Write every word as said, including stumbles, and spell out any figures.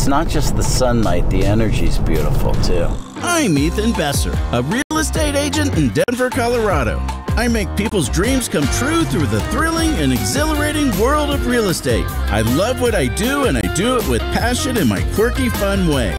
it's not just the sunlight, the energy's beautiful too. I'm Ethan Besser, a real estate agent in Denver, Colorado. I make people's dreams come true through the thrilling and exhilarating world of real estate. I love what I do, and I do it with passion in my quirky, fun way.